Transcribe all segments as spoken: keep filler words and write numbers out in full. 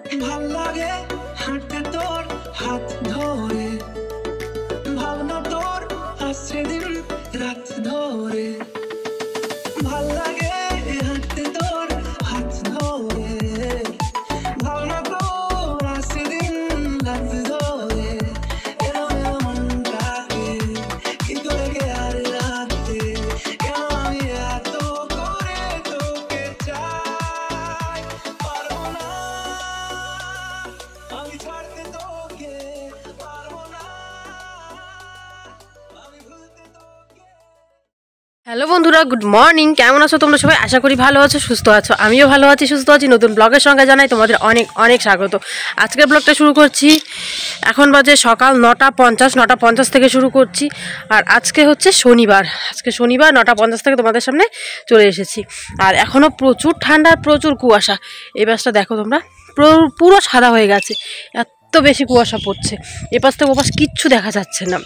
ভাল লাগে হাঁটতে তোর হাত ধরে, ভাবনা তোর আসছে দিন রাত ধরে। ভাল লাগে হাঁটতে তোর হাত ধরে, ভাবনা তোর আসছে দিন রাত ধরে। এলো এলো মনটাকে কি করে গে আর রাতে, কেন আমি এত করে তোকে চাই। পারবো না আমি ছাড়তে তোকে, পারবো না আমি ভুলতে তোকে। হ্যালো বন্ধুরা, গুড মর্নিং। কেমন আছো তোমরা সবাই? আশা করি ভালো আছো, সুস্থ আছো। আমিও ভালো আছি, সুস্থ আছি। নতুন ব্লগের সঙ্গে জানাই তোমাদের অনেক অনেক স্বাগত। আজকের ব্লগটা শুরু করছি, এখন বাজে সকাল নটা পঞ্চাশ নটা পঞ্চাশ থেকে শুরু করছি। আর আজকে হচ্ছে শনিবার, আজকে শনিবার নটা পঞ্চাশ থেকে তোমাদের সামনে চলে এসেছি। আর এখনও প্রচুর ঠান্ডা, প্রচুর কুয়াশা। এই বাসটা দেখো তোমরা, পুরো সাদা হয়ে গেছে, এত বেশি কুয়াশা পড়ছে। এ পাশ থেকে ও পাশ কিচ্ছু দেখা যাচ্ছে না,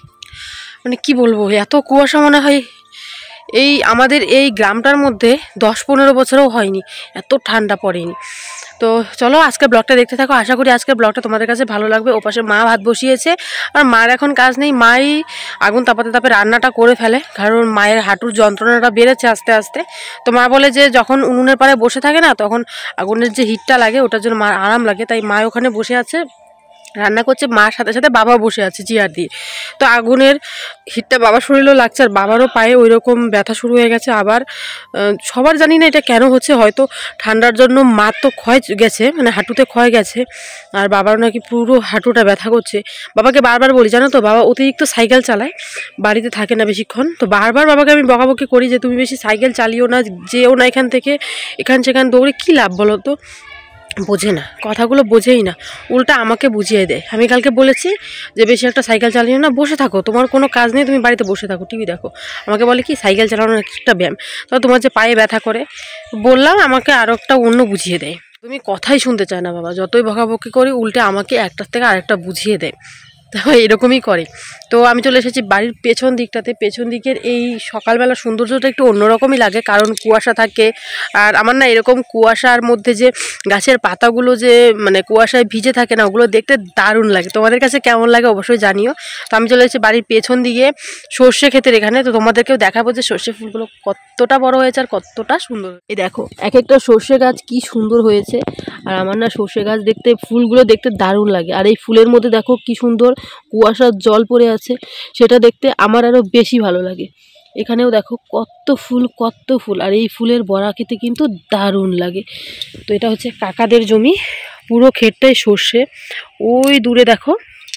মানে কি বলবো, এত কুয়াশা মনে হয় এই আমাদের এই গ্রামটার মধ্যে দশ পনেরো বছরও হয়নি, এত ঠান্ডা পড়েনি। তো চলো আজকের ব্লগটা দেখতে থাকো, আশা করি আজকের ব্লগটা তোমাদের কাছে ভালো লাগবে। ওপাশে মা ভাত বসিয়েছে, আর মার এখন কাজ নেই, মাই আগুন তাপাতে তাপে রান্নাটা করে ফেলে, কারণ মায়ের হাঁটুর যন্ত্রণাটা বেড়েছে আস্তে আস্তে। তো মা বলে যে যখন উনুনের পাড়ে বসে থাকে না, তখন আগুনের যে হিটটা লাগে ওটার জন্য মার আরাম লাগে, তাই মা ওখানে বসে আছে রান্না করছে, মার সাথে সাথে বাবা বসে আছে চেয়ার দিয়ে। তো আগুনের হিটটা বাবার শরীরেও লাগছে, আর বাবারও পায়ে ওই রকম ব্যথা শুরু হয়ে গেছে আবার। সবার জানি না এটা কেন হচ্ছে, হয়তো ঠান্ডার জন্য মার তো ক্ষয় গেছে, মানে হাঁটুতে ক্ষয় গেছে, আর বাবারও নাকি পুরো হাঁটুটা ব্যথা করছে। বাবাকে বারবার বলি, জানো তো, বাবা অতিরিক্ত সাইকেল চালায়, বাড়িতে থাকে না বেশিক্ষণ। তো বারবার বাবাকে আমি বকাবকি করি যে তুমি বেশি সাইকেল চালিও না, যেও না এখান থেকে, এখান সেখান দৌড়ে কী লাভ বলো তো। বোঝে না, কথাগুলো বোঝেই না, উল্টা আমাকে বুঝিয়ে দেয়। আমি কালকে বলেছি যে বেশি একটা সাইকেল চালিও না, বসে থাকো, তোমার কোনো কাজ নেই, তুমি বাড়িতে বসে থাকো, টিভি দেখো। আমাকে বলে কি সাইকেল চালানোর একটা ব্যায়াম, তো তোমার যে পায়ে ব্যথা করে। বললাম, আমাকে আরও একটা অন্য বুঝিয়ে দেয়। তুমি কথাই শুনতে চায় না বাবা, যতই বকাবকি করি উল্টে আমাকে একটার থেকে আরেকটা বুঝিয়ে দেয়। তো এরকমই করে। তো আমি চলে এসেছি বাড়ির পেছন দিকটাতে। পেছন দিকের এই সকালবেলা সৌন্দর্যটা একটু অন্যরকমই লাগে, কারণ কুয়াশা থাকে। আর আমার না এরকম কুয়াশার মধ্যে যে গাছের পাতাগুলো যে মানে কুয়াশায় ভিজে থাকে না, ওগুলো দেখতে দারুণ লাগে। তোমাদের কাছে কেমন লাগে অবশ্যই জানিও। তো আমি চলে এসেছি বাড়ির পেছন দিকে সর্ষে ক্ষেতের এখানে। তো তোমাদেরকেও দেখাবো যে সর্ষে ফুলগুলো কতটা বড় হয়েছে আর কতটা সুন্দর। এই দেখো এক একটা সর্ষে গাছ কি সুন্দর হয়েছে। আর আমার না সর্ষে গাছ দেখতে, ফুলগুলো দেখতে দারুণ লাগে। আর এই ফুলের মধ্যে দেখো কি সুন্দর কুয়াশার জল পড়ে আছে, সেটা দেখতে আমার আরও বেশি ভালো লাগে। এখানেও দেখো কত ফুল, কত ফুল, আর এই ফুলের বড়া খেতে কিন্তু দারুণ লাগে। তো এটা হচ্ছে কাকাদের জমি, পুরো ক্ষেতটাই সর্ষে। ওই দূরে দেখো,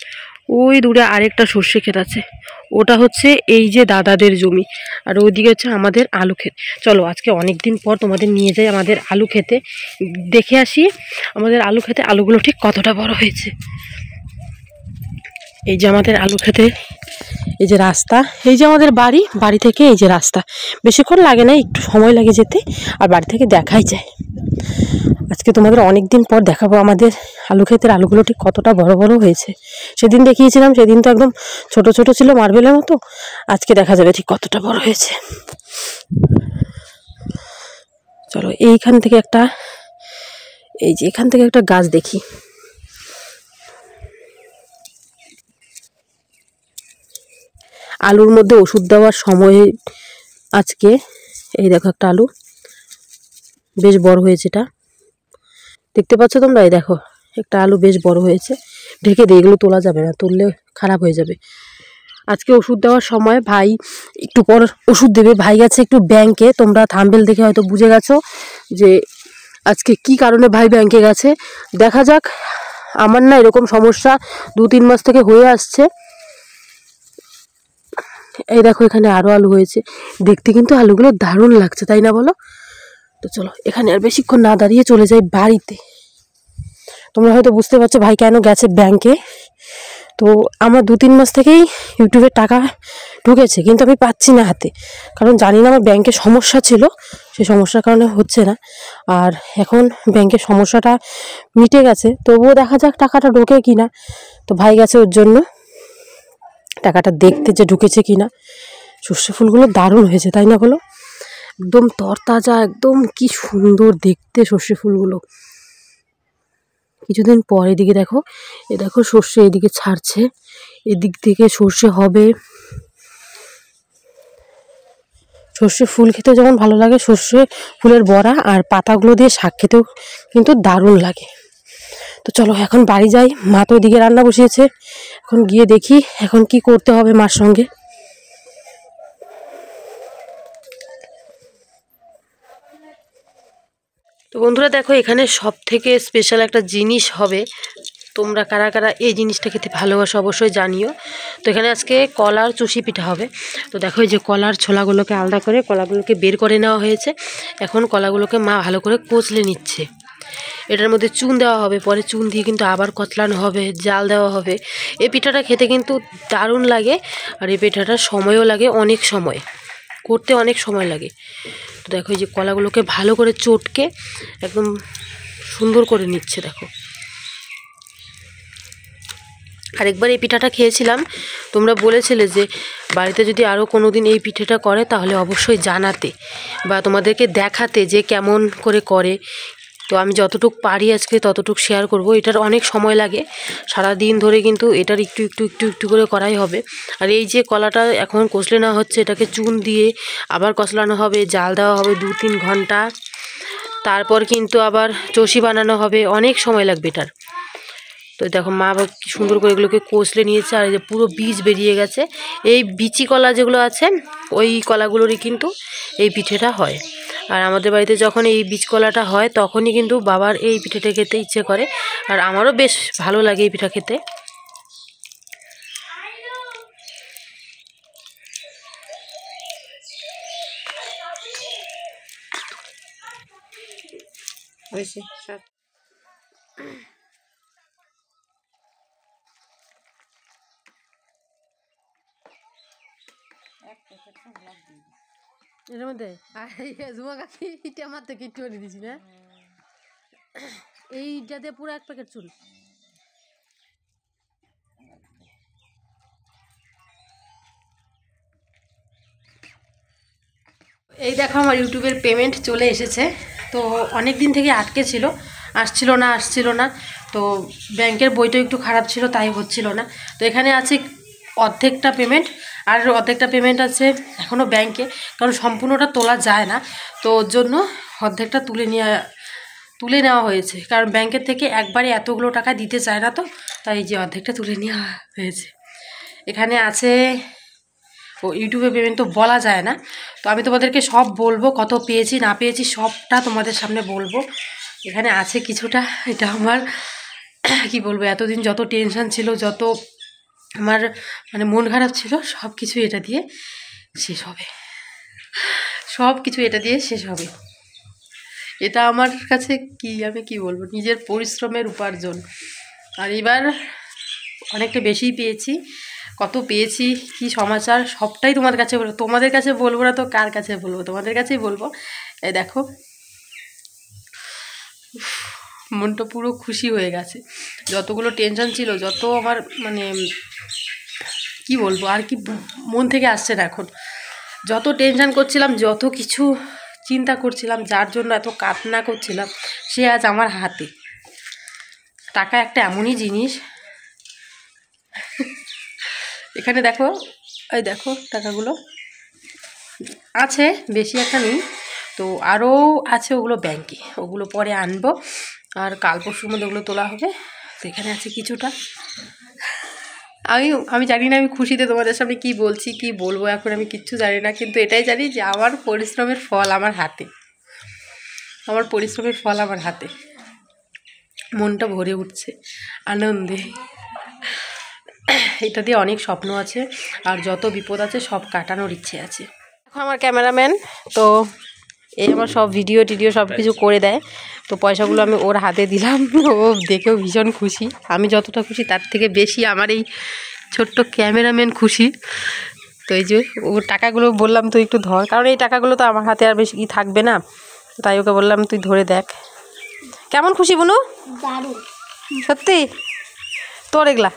ওই দূরে আরেকটা সর্ষে ক্ষেত আছে, ওটা হচ্ছে এই যে দাদাদের জমি। আর ওইদিকে হচ্ছে আমাদের আলু ক্ষেত। চলো আজকে অনেক দিন পর তোমাদের নিয়ে যাই আমাদের আলু ক্ষেতে, দেখে আসি আমাদের আলু ক্ষেতে আলুগুলো ঠিক কতটা বড় হয়েছে। এই যে আমাদের আলু ক্ষেতে, এই যে রাস্তা, এই যে আমাদের বাড়ি, বাড়ি থেকে এই যে রাস্তা, বেশিক্ষণ লাগে না, একটু সময় লাগে যেতে, আর বাড়ি থেকে দেখাই যায়। আজকে তোমাদের অনেক দিন পর দেখাবো আমাদের আলু ক্ষেতের আলুগুলো ঠিক কতটা বড় বড় হয়েছে। সেদিন দেখিয়েছিলাম, সেদিন তো একদম ছোট ছোট ছিল, মার্বেলের মতো। আজকে দেখা যাবে ঠিক কতটা বড় হয়েছে। চলো এইখান থেকে একটা, এই যে এখান থেকে একটা গাছ দেখি। আলুর মধ্যে ওষুধ দেওয়ার সময় আজকে। এই দেখো একটা আলু বেশ বড় হয়েছে, এটা দেখতে পাচ্ছ তোমরা। এই দেখো একটা আলু বেশ বড় হয়েছে, ঢেকে দিয়ে, এগুলো তোলা যাবে না, তুললে খারাপ হয়ে যাবে। আজকে ওষুধ দেওয়ার সময় ভাই একটু পর ওষুধ দেবে, ভাই গেছে একটু ব্যাংকে। তোমরা থাম্বনেল দেখে হয়তো বুঝে গেছো যে আজকে কি কারণে ভাই ব্যাংকে গেছে। দেখা যাক। আমার না এরকম সমস্যা দু তিন মাস থেকে হয়ে আসছে। এই দেখো এখানে আরও আলু হয়েছে, দেখতে কিন্তু আলুগুলো দারুণ লাগছে, তাই না বলো? তো চলো এখানে আর বেশিক্ষণ না দাঁড়িয়ে চলে যাই বাড়িতে। তোমরা হয়তো বুঝতে পারছো ভাই কেন গেছে ব্যাংকে। তো আমার দু তিন মাস থেকেই ইউটিউবের টাকা ঢুকেছে, কিন্তু আমি পাচ্ছি না হাতে, কারণ জানি না আমার ব্যাংকে সমস্যা ছিল, সেই সমস্যার কারণে হচ্ছে না। আর এখন ব্যাংকের সমস্যাটা মিটে গেছে, তবুও দেখা যাক টাকাটা ঢোকে কি না। তো ভাই গেছে ওর জন্য টাকাটা দেখতে যে ঢুকেছে কি না। সর্ষে ফুলগুলো দারুণ হয়েছে, তাই না বলো? একদম তরতাজা, একদম কি সুন্দর দেখতে সর্ষে ফুলগুলো। কিছুদিন পর এদিকে দেখো, এ দেখো সর্ষে এদিকে ছাড়ছে, এদিক থেকে সর্ষে হবে। সর্ষে ফুল খেতেও যেমন ভালো লাগে, সর্ষে ফুলের বড়া আর পাতাগুলো দিয়ে শাক খেতেও কিন্তু দারুণ লাগে। তো চলো এখন বাড়ি যাই, মা তো ওদিকে রান্না বসিয়েছে, এখন গিয়ে দেখি এখন কি করতে হবে মার সঙ্গে। তো বন্ধুরা দেখো, এখানে সব থেকে স্পেশাল একটা জিনিস হবে, তোমরা কারা কারা এই জিনিসটা খেতে ভালোবাসো অবশ্যই জানিও। তো এখানে আজকে কলার চুষি পিঠা হবে। তো দেখো এই যে কলার ছোলাগুলোকে আলাদা করে কলাগুলোকে বের করে নেওয়া হয়েছে, এখন কলাগুলোকে মা ভালো করে কচলে নিচ্ছে। এটার মধ্যে চুন দেওয়া হবে, পরে চুন দিয়ে কিন্তু আবার কতলানো হবে, জাল দেওয়া হবে। এই পিঠাটা খেতে কিন্তু দারুণ লাগে, আর এই পিঠাটা সময়ও লাগে, অনেক সময় করতে অনেক সময় লাগে। তো দেখো এই যে কলাগুলোকে ভালো করে চটকে একদম সুন্দর করে নিচ্ছে দেখো। আরেকবার এই পিঠাটা খেয়েছিলাম, তোমরা বলেছিলে যে বাড়িতে যদি আরও কোনো দিন এই পিঠেটা করে তাহলে অবশ্যই জানাতে বা তোমাদেরকে দেখাতে যে কেমন করে করে। তো আমি যতটুকু পারি আজকে ততটুকু শেয়ার করব। এটার অনেক সময় লাগে, সারা দিন ধরে কিন্তু এটার একটু একটু একটু একটু করে করাই হবে। আর এই যে কলাটা এখন কষলে নেওয়া হচ্ছে, এটাকে চুন দিয়ে আবার কষলানো হবে, জাল দেওয়া হবে দু তিন ঘন্টা, তারপর কিন্তু আবার চষি বানানো হবে, অনেক সময় লাগবে এটার। তো দেখো মা আবার কি সুন্দর করে এগুলোকে কষলে নিয়েছে, আর এই যে পুরো বীজ বেরিয়ে গেছে। এই বিচি কলা যেগুলো আছে ওই কলাগুলোরই কিন্তু এই পিঠেটা হয়। আর আমাদের বাড়িতে যখন এই বীজ কলাটা হয় তখনই কিন্তু বাবার এই পিঠেটা খেতে ইচ্ছে করে, আর আমারও বেশ ভালো লাগে এই পিঠা খেতে। এর মধ্যে জুয়া কাকি ইটা আমার থেকে একটু করে দিছি না, এইটাতে পুরো এক প্যাকেট চুল। এই দেখো আমার ইউটিউবের পেমেন্ট চলে এসেছে। তো অনেক দিন থেকে আটকে ছিল, আসছিল না আসছিল না। তো ব্যাংকের বইটা একটু খারাপ ছিল তাই হচ্ছিল না। তো এখানে আছে অর্ধেকটা পেমেন্ট, আর অর্ধেকটা পেমেন্ট আছে এখনও ব্যাংকে, কারণ সম্পূর্ণটা তোলা যায় না। তো ওর জন্য অর্ধেকটা তুলে নেওয়া তুলে নেওয়া হয়েছে, কারণ ব্যাংকের থেকে একবারে এতগুলো টাকা দিতে চায় না, তো তাই যে অর্ধেকটা তুলে নেওয়া হয়েছে। এখানে আছে ও ইউটিউবে পেমেন্ট তো বলা যায় না, তো আমি তোমাদেরকে সব বলবো, কত পেয়েছি না পেয়েছি সবটা তোমাদের সামনে বলবো। এখানে আছে কিছুটা, এটা আমার কি বলবো, এতদিন যত টেনশন ছিল, যত আমার মানে মন খারাপ ছিল, সব কিছু এটা দিয়ে শেষ হবে, সব কিছু এটা দিয়ে শেষ হবে। এটা আমার কাছে কি আমি কি বলবো, নিজের পরিশ্রমের উপার্জন। আর এবার অনেকটা বেশিই পেয়েছি, কত পেয়েছি কি সমাচার সবটাই তোমাদের কাছে বলবো। তোমাদের কাছে বলবো না তো কার কাছে বলবো, তোমাদের কাছেই বলবো। এই দেখো মনটা পুরো খুশি হয়ে গেছে, যতগুলো টেনশন ছিল, যত আমার মানে কি বলবো আর কি মন থেকে আসছে না এখন, যত টেনশন করছিলাম, যত কিছু চিন্তা করছিলাম, যার জন্য এত কান্না করছিলাম, সে আজ আমার হাতে। টাকা একটা এমনই জিনিস, এখানে দেখো, এই দেখো টাকাগুলো আছে, বেশি একটা নেই, তো আরও আছে ওগুলো ব্যাংকে, ওগুলো পরে আনবো, আর কাল পরশুর মধ্যে ওগুলো তোলা হবে। তো এখানে আছে কিছুটা, আমি আমি জানি না আমি খুশিতে তোমাদের সামনে কি বলছি কি বলবো এখন, আমি কিচ্ছু জানি না, কিন্তু এটাই জানি যে আমার পরিশ্রমের ফল আমার হাতে, আমার পরিশ্রমের ফল আমার হাতে। মনটা ভরে উঠছে আনন্দে, এটা দিয়ে অনেক স্বপ্ন আছে, আর যত বিপদ আছে সব কাটানোর ইচ্ছে আছে। এখন আমার ক্যামেরাম্যান তো এই আমার সব ভিডিও টিডিও সব কিছু করে দেয়, তো পয়সাগুলো আমি ওর হাতে দিলাম, ও দেখেও ভীষণ খুশি। আমি যতটা খুশি তার থেকে বেশি আমার এই ছোট্ট ক্যামেরাম্যান খুশি। তো এই যে ও টাকাগুলো বললাম তুই একটু ধর, কারণ এই টাকাগুলো তো আমার হাতে আর বেশি ই থাকবে না, তাই ওকে বললাম তুই ধরে দেখ। কেমন খুশি বুনু? সত্যি তোর এগুলা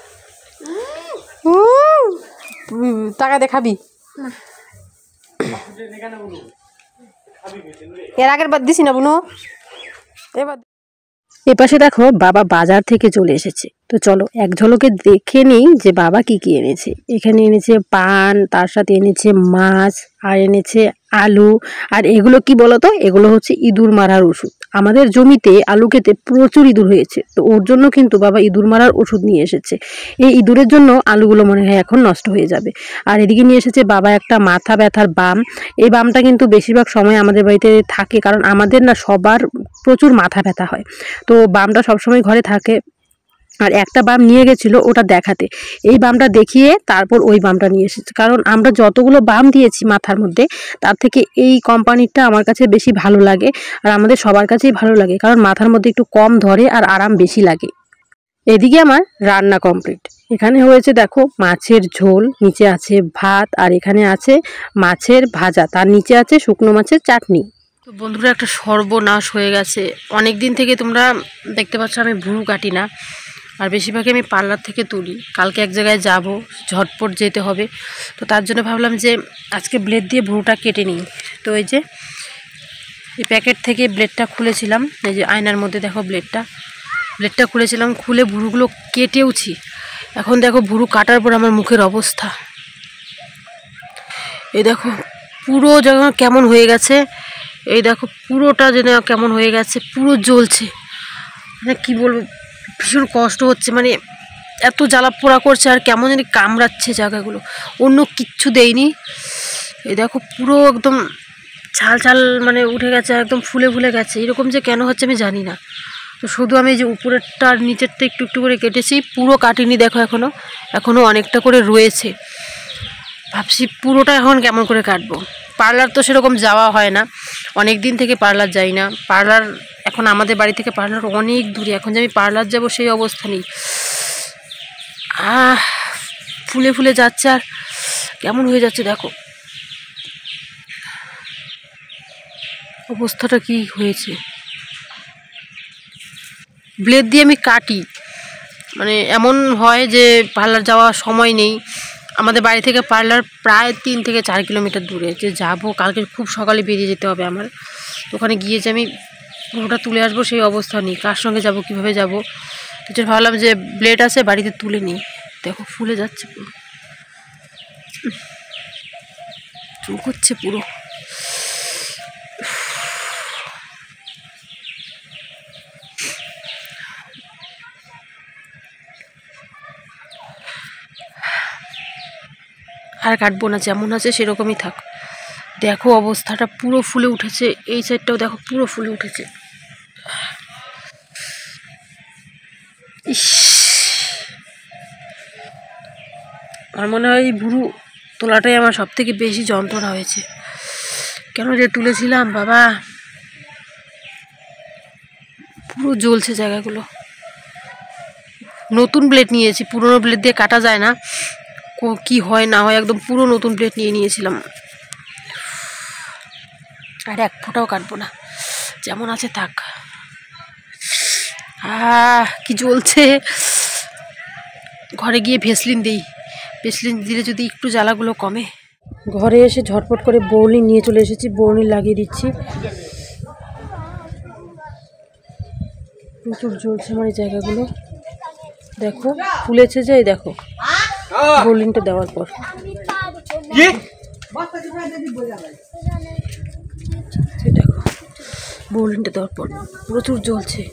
টাকা দেখাবি? এর আগের বার দিছি না বুনু, এবার এপাশে দেখো বাবা বাজার থেকে চলে এসেছে। তো চলো এক ঝলকে দেখে নিই যে বাবা কি কি এনেছে। এখানে এনেছে পান, তার সাথে এনেছে মাছ, আর এনেছে আলু। আর এগুলো কি বলতো, এগুলো হচ্ছে ইঁদুর মারার ওষুধ। আমাদের জমিতে আলু খেতে প্রচুর ইঁদুর হয়েছে, তো ওর জন্য কিন্তু বাবা ইঁদুর মারার ওষুধ নিয়ে এসেছে। এই ইঁদুরের জন্য আলুগুলো মনে হয় এখন নষ্ট হয়ে যাবে। আর এদিকে নিয়ে এসেছে বাবা একটা মাথা ব্যথার বাম। এই বামটা কিন্তু বেশিরভাগ সময় আমাদের বাড়িতে থাকে, কারণ আমাদের না সবার প্রচুর মাথা ব্যথা হয়, তো বামটা সবসময় ঘরে থাকে। আর একটা বাম নিয়ে গেছিলো ওটা দেখাতে, এই বামটা দেখিয়ে তারপর ওই বামটা নিয়ে এসেছে। কারণ আমরা যতগুলো বাম দিয়েছি মাথার মধ্যে, তার থেকে এই কোম্পানিটা আমার কাছে বেশি ভালো লাগে, আর আমাদের সবার কাছেই ভালো লাগে, কারণ মাথার মধ্যে একটু কম ধরে আর আরাম বেশি লাগে। এদিকে আমার রান্না কমপ্লিট। এখানে হয়েছে দেখো মাছের ঝোল, নিচে আছে ভাত, আর এখানে আছে মাছের ভাজা, তার নিচে আছে শুকনো মাছের চাটনি। তো বন্ধুরা, একটা সর্বনাশ হয়ে গেছে। অনেক দিন থেকে তোমরা দেখতে পাচ্ছ আমি ভুরু কাটি না, আর বেশিরভাগই আমি পার্লার থেকে তুলি। কালকে এক জায়গায় যাব, ঝটপট যেতে হবে, তো তার জন্য ভাবলাম যে আজকে ব্লেড দিয়ে ভুরুটা কেটে নিই। তো এই যে এই প্যাকেট থেকে ব্লেডটা খুলেছিলাম, এই যে আয়নার মধ্যে দেখো ব্লেডটা ব্লেডটা খুলেছিলাম, খুলে ভুরুগুলো কেটেওছি। এখন দেখো ভুরু কাটার পর আমার মুখের অবস্থা, এই দেখো পুরো যেন কেমন হয়ে গেছে। এই দেখো পুরোটা যেন কেমন হয়ে গেছে, পুরো জ্বলছে। মানে কী বলবো, ভীষণ কষ্ট হচ্ছে, মানে এত জ্বালা পোড়া করছে, আর কেমন জানি কামড়াচ্ছে জায়গাগুলো। অন্য কিচ্ছু দেয়নি। এই দেখো পুরো একদম ছাল ছাল মানে উঠে গেছে, একদম ফুলে ফুলে গেছে। এরকম যে কেন হচ্ছে আমি জানি না। তো শুধু আমি যে উপরেরটা আর নিচেরটা একটু একটু করে কেটেছি, পুরো কাটিনি দেখো, এখনও এখনও অনেকটা করে রয়েছে। ভাবছি পুরোটা এখন কেমন করে কাটবো। পার্লার তো সেরকম যাওয়া হয় না, অনেক দিন থেকে পার্লার যাই না। পার্লার এখন আমাদের বাড়ি থেকে পার্লার অনেক দূরে, এখন যে আমি পার্লার যাবো সেই অবস্থা নেই। আহ ফুলে ফুলে যাচ্ছে, আর কেমন হয়ে যাচ্ছে দেখো অবস্থাটা কি হয়েছে। ব্লেড দিয়ে আমি কাটি, মানে এমন হয় যে পার্লার যাওয়ার সময় নেই। আমাদের বাড়ি থেকে পার্লার প্রায় তিন থেকে চার কিলোমিটার দূরে, যে যাবো কালকে খুব সকালে বেরিয়ে যেতে হবে আমার। ওখানে গিয়ে যে আমি পুরোটা তুলে আসবো সেই অবস্থা নেই, কার সঙ্গে যাব, কিভাবে যাব। তো যে ভাবলাম যে ব্লেড আছে বাড়িতে তুলে নিই। দেখো ফুলে যাচ্ছে পুরো, চুল করছে পুরো। আর কাটবো না, যেমন আছে সেরকমই থাক। দেখো অবস্থাটা পুরো ফুলে উঠেছে, এই সাইডটাও দেখো পুরো ফুলে উঠেছে। ইস, আমার মনে হয় এই ভুরু তোলাটাই আমার সব থেকে বেশি যন্ত্রণা হয়েছে। কেন যে তুলেছিলাম বাবা, পুরো জ্বলছে জায়গাগুলো। নতুন ব্লেড নিয়েছি, পুরনো ব্লেড দিয়ে কাটা যায় না, কি হয় না হয়, একদম পুরো নতুন ব্লেড নিয়ে নিয়েছিলাম। আর এক ফোঁটাও কাটবো না, যেমন আছে থাক। আহ কি জ্বলছে। ঘরে গিয়ে ভেসলিন দিই, ভেসলিন দিলে যদি একটু জ্বালাগুলো কমে। ঘরে এসে ঝটপট করে বর্নি নিয়ে চলে এসেছি, বর্নি লাগিয়ে দিচ্ছি। প্রচুর জ্বলছে আমার এই জায়গাগুলো, দেখো ফুলেছে যে, দেখো বর্নিটা দেওয়ার পর দেখো বর্নিটা দেওয়ার পর প্রচুর জ্বলছে।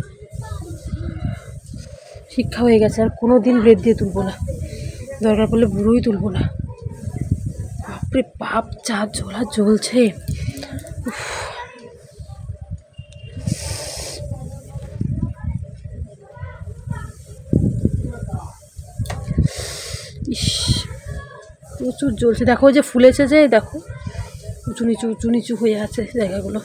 শিক্ষা হয়ে গেছে, আর কোনো দিন ব্লেড দিয়ে তুলবো না, দরকার পড়লে বুড়োই তুলবো না। বাপরে বাপ, যা জ্বলা জ্বলছে। ইস প্রচুর জ্বলছে, দেখো যে ফুলেছে যে, দেখো উঁচু নিচু উঁচু নিচু হয়ে আছে জায়গাগুলো।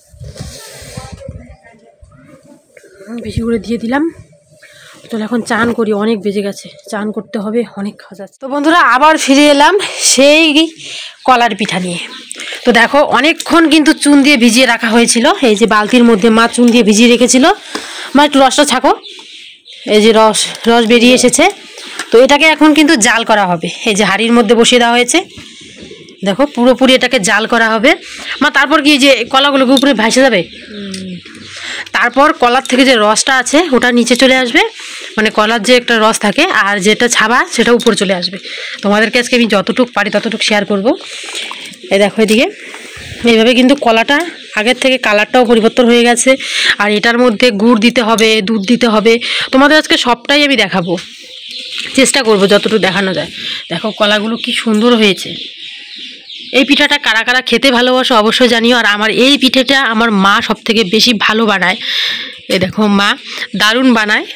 বেশি করে দিয়ে দিলাম। চলো এখন চান করি, অনেক বেজে গেছে, চান করতে হবে, অনেক খাওয়া যাচ্ছে। তো বন্ধুরা আবার ফিরে এলাম সেই কলার পিঠা নিয়ে। তো দেখো অনেকক্ষণ কিন্তু চুন দিয়ে ভিজিয়ে রাখা হয়েছিল, এই যে বালতির মধ্যে মা চুন দিয়ে ভিজিয়ে রেখেছিল। মা একটু রসটা ছাকো, এই যে রস রস বেরিয়ে এসেছে। তো এটাকে এখন কিন্তু জাল করা হবে, এই যে হাঁড়ির মধ্যে বসিয়ে দেওয়া হয়েছে। দেখো পুরোপুরি এটাকে জাল করা হবে। মা তারপর কি যে কলাগুলোকে উপরে ভেসে যাবে, তারপর কলার থেকে যে রসটা আছে ওটা নিচে চলে আসবে, মানে কলার যে একটা রস থাকে আর যেটা ছাবা সেটা উপরে চলে আসবে। তোমাদেরকে আজকে আমি যতটুকু পারি ততটুকু শেয়ার করব। এই দেখো এদিকে এইভাবে কিন্তু কলাটা আগের থেকে কালারটাও পরিবর্তন হয়ে গেছে। আর এটার মধ্যে গুড় দিতে হবে, দুধ দিতে হবে। তোমাদের আজকে সবটাই আমি দেখাবো, চেষ্টা করব যতটুকু দেখানো যায়। দেখো কলাগুলো কি সুন্দর হয়েছে। এই পিঠাটা কারা কারা খেতে ভালোবাসো অবশ্যই জানিও। আর আমার এই পিঠেটা আমার মা সব থেকে বেশি ভালো বানায়। এই দেখো মা দারুণ বানায়।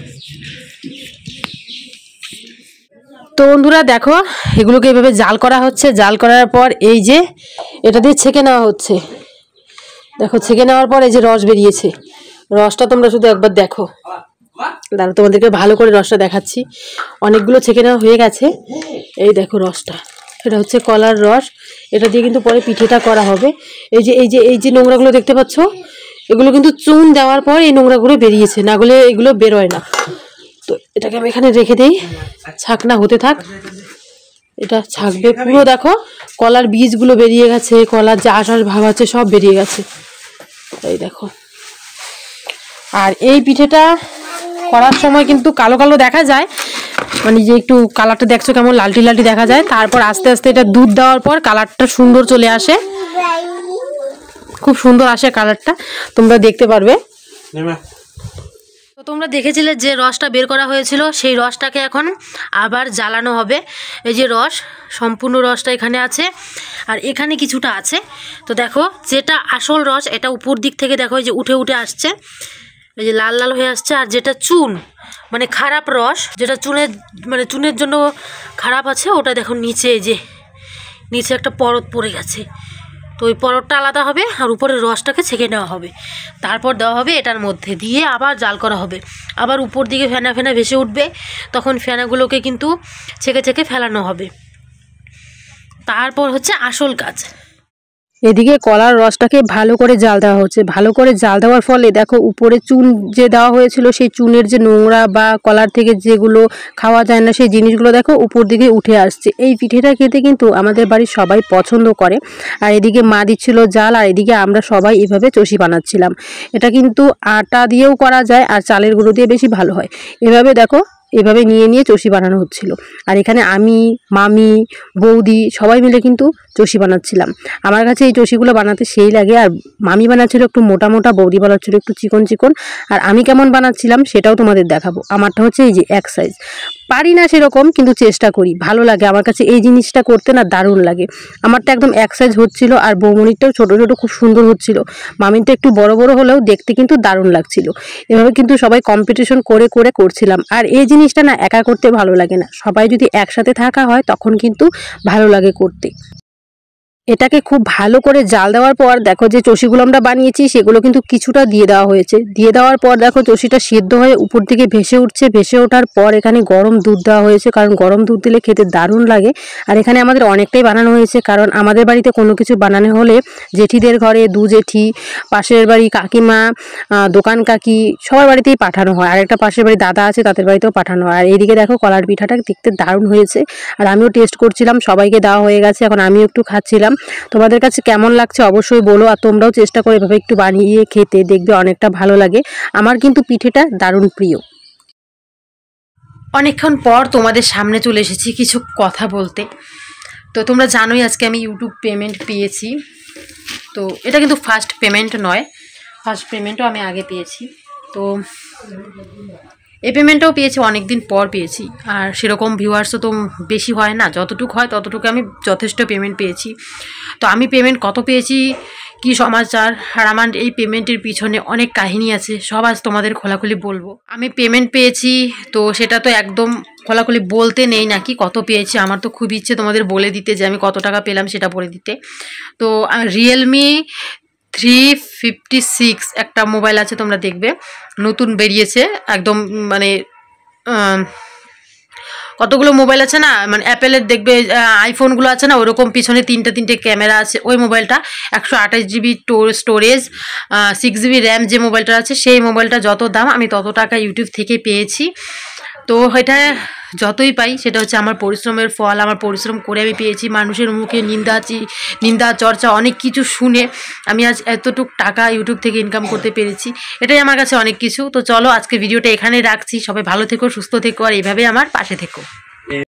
তো বন্ধুরা দেখো এগুলোকে এইভাবে জাল করা হচ্ছে। জাল করার পর এই যে এটা দিয়ে ছেঁকে নেওয়া হচ্ছে। দেখো ছেঁকে নেওয়ার পর এই যে রস বেরিয়েছে, রসটা তোমরা শুধু একবার দেখো। দাঁড়া তোমাদেরকে ভালো করে রসটা দেখাচ্ছি। অনেকগুলো ছেঁকে নেওয়া হয়ে গেছে। এই দেখো রসটা, এটা হচ্ছে কলার রস। এটা দিয়ে কিন্তু পরে পিঠেটা করা হবে। এই যে এই যে এই যে নোংরাগুলো দেখতে পাচ্ছ, এগুলো কিন্তু চুন দেওয়ার পর এই নোংরাগুলো বেরিয়েছে, না হলে এগুলো বেরোয় না। তো এটাকে আমি এখানে রেখে দিই, ছাকনা হতে থাক। এটা ছাকবে পুরো। দেখো কলার বীজগুলো বেরিয়ে গেছে, কলার যে আঁশ আঁশ ভাব আছে সব বেরিয়ে গেছে। এই দেখো। আর এই পিঠেটা করার সময় কিন্তু কালো কালো দেখা যায়, মানে যে একটু কালারটা দেখছো কেমন লালটি লালটি দেখা যায়। তারপর আস্তে আস্তে এটা দুধ দেওয়ার পর কালারটা সুন্দর চলে আসে, খুব সুন্দর আসে কালারটা, তোমরা দেখতে পারবে। তো তোমরা দেখেছিলে যে রসটা বের করা হয়েছিল, সেই রসটাকে এখন আবার জ্বালানো হবে। এই যে রস, সম্পূর্ণ রসটা এখানে আছে আর এখানে কিছুটা আছে। তো দেখো যেটা আসল রস এটা উপর দিক থেকে দেখো এই যে উঠে উঠে আসছে, এই যে লাল লাল হয়ে আসছে। আর যেটা চুন মানে খারাপ রস, যেটা চুনের মানে চুনের জন্য খারাপ আছে, ওটা দেখো নিচে এই যে নিচে একটা পরত পড়ে গেছে। তো ওই পরতটা আলাদা হবে আর উপরের রসটাকে ছেঁকে নেওয়া হবে। তারপর দেওয়া হবে এটার মধ্যে, দিয়ে আবার জাল করা হবে। আবার উপর দিকে ফেনা ফেনা ভেসে উঠবে, তখন ফেনাগুলোকে কিন্তু ছেঁকে ছেঁকে ফেলানো হবে। তারপর হচ্ছে আসল কাজ। এদিকে কলার রসটাকে ভালো করে জাল দেওয়া হচ্ছে। ভালো করে জাল দেওয়ার ফলে দেখো উপরে চুন যে দেওয়া হয়েছিল, সেই চুনের যে নোংরা বা কলার থেকে যেগুলো খাওয়া যায় না সেই জিনিসগুলো দেখো উপর দিকে উঠে আসছে। এই পিঠেটা খেতে কিন্তু আমাদের বাড়ির সবাই পছন্দ করে। আর এদিকে মা দিচ্ছিল জাল, আর এদিকে আমরা সবাই এভাবে চষি বানাচ্ছিলাম। এটা কিন্তু আটা দিয়েও করা যায় আর চালের গুঁড়ো দিয়ে বেশি ভালো হয়। এভাবে দেখো এভাবে নিয়ে নিয়ে চষি বানানো হচ্ছিল। আর এখানে আমি, মামি, বৌদি সবাই মিলে কিন্তু চষি বানাচ্ছিলাম। আমার কাছে এই চষিগুলো বানাতে সেই লাগে। আর মামি বানাচ্ছিল একটু মোটা মোটা, বৌদি বানাচ্ছিল একটু চিকন চিকন। আর আমি কেমন বানাচ্ছিলাম সেটাও তোমাদের দেখাবো। আমারটা হচ্ছে এই যে এক সাইজ, পারি না সেরকম, কিন্তু চেষ্টা করি, ভালো লাগে আমার কাছে এই জিনিসটা করতে, না দারুণ লাগে। আমারটা একদম এক সাইজ হচ্ছিল আর বৌমনিরটাও ছোটো ছোটো খুব সুন্দর হচ্ছিল। মামিরটা একটু বড় বড় হলেও দেখতে কিন্তু দারুণ লাগছিল। এভাবে কিন্তু সবাই কম্পিটিশন করে করে করছিলাম। আর এই জিনিসটা না একা করতে ভালো লাগে না, সবাই যদি একসাথে থাকা হয় তখন কিন্তু ভালো লাগে করতে। এটাকে খুব ভালো করে জাল দেওয়ার পর দেখো যে চষিগুলো আমরা বানিয়েছি সেগুলো কিন্তু কিছুটা দিয়ে দেওয়া হয়েছে। দিয়ে দেওয়ার পর দেখো চষিটা সিদ্ধ হয়ে উপর দিকে ভেসে উঠছে। ভেসে ওঠার পর এখানে গরম দুধ দেওয়া হয়েছে, কারণ গরম দুধ দিলে খেতে দারুণ লাগে। আর এখানে আমাদের অনেকটাই বানানো হয়েছে, কারণ আমাদের বাড়িতে কোনো কিছু বানানো হলে জেঠিদের ঘরে, দু জেঠি, পাশের বাড়ি কাকিমা, দোকান কাকি সবার বাড়িতেই পাঠানো হয়। আর একটা পাশের বাড়ি দাদা আছে, তাদের বাড়িতেও পাঠানো হয়। আর এইদিকে দেখো কলার পিঠাটা দেখতে দারুণ হয়েছে। আর আমিও টেস্ট করছিলাম, সবাইকে দেওয়া হয়ে গেছে, এখন আমিও একটু খাচ্ছিলাম। তোমাদের কাছে কেমন লাগছে অবশ্যই বলো। আর তোমরাও চেষ্টা করে এভাবে একটু বানিয়ে খেতে, দেখবে অনেকটা ভালো লাগে। আমার কিন্তু পিঠেটা দারুণ প্রিয়। অনেকক্ষণ পর তোমাদের সামনে চলে এসেছি কিছু কথা বলতে। তো তোমরা জানোই আজকে আমি ইউটিউব পেমেন্ট পেয়েছি। তো এটা কিন্তু ফার্স্ট পেমেন্ট নয়, ফার্স্ট পেমেন্টও আমি আগে পেয়েছি। তো এই পেমেন্টটাও পেয়েছি অনেক দিন পর পেয়েছি। আর সেরকম ভিউয়ার্সও তো বেশি হয় না, যতটুকু হয় ততটুকু আমি যথেষ্ট পেমেন্ট পেয়েছি। তো আমি পেমেন্ট কত পেয়েছি, কি সমাচার, আর আমার এই পেমেন্টের পিছনে অনেক কাহিনী আছে, সব আজ তোমাদের খোলাখুলি বলবো। আমি পেমেন্ট পেয়েছি তো সেটা তো একদম খোলাখুলি বলতে নেই নাকি কত পেয়েছি। আমার তো খুব ইচ্ছে তোমাদের বলে দিতে যে আমি কত টাকা পেলাম সেটা বলে দিতে। তো রিয়েলমি থ্রি ফিফটি সিক্স একটা মোবাইল আছে, তোমরা দেখবে নতুন বেরিয়েছে একদম, মানে কতগুলো মোবাইল আছে না, মানে অ্যাপেলের দেখবে আইফোনগুলো আছে না, ওরকম পিছনে তিনটে তিনটে ক্যামেরা আছে। ওই মোবাইলটা একশো আঠাশ GB storage, six GB RAM যে মোবাইলটা আছে, সেই মোবাইলটা যত দাম আমি তত টাকা ইউটিউব থেকে পেয়েছি। তো এটা যতই পাই সেটা হচ্ছে আমার পরিশ্রমের ফল। আমার পরিশ্রম করে আমি পেয়েছি। মানুষের মুখে নিন্দা নিন্দা চর্চা অনেক কিছু শুনে আমি আজ এতটুকু টাকা ইউটিউব থেকে ইনকাম করতে পেরেছি, এটাই আমার কাছে অনেক কিছু। তো চলো আজকে ভিডিওটা এখানেই রাখছি। সবাই ভালো থেকো, সুস্থ থেকো, আর এইভাবে আমার পাশে থেকো।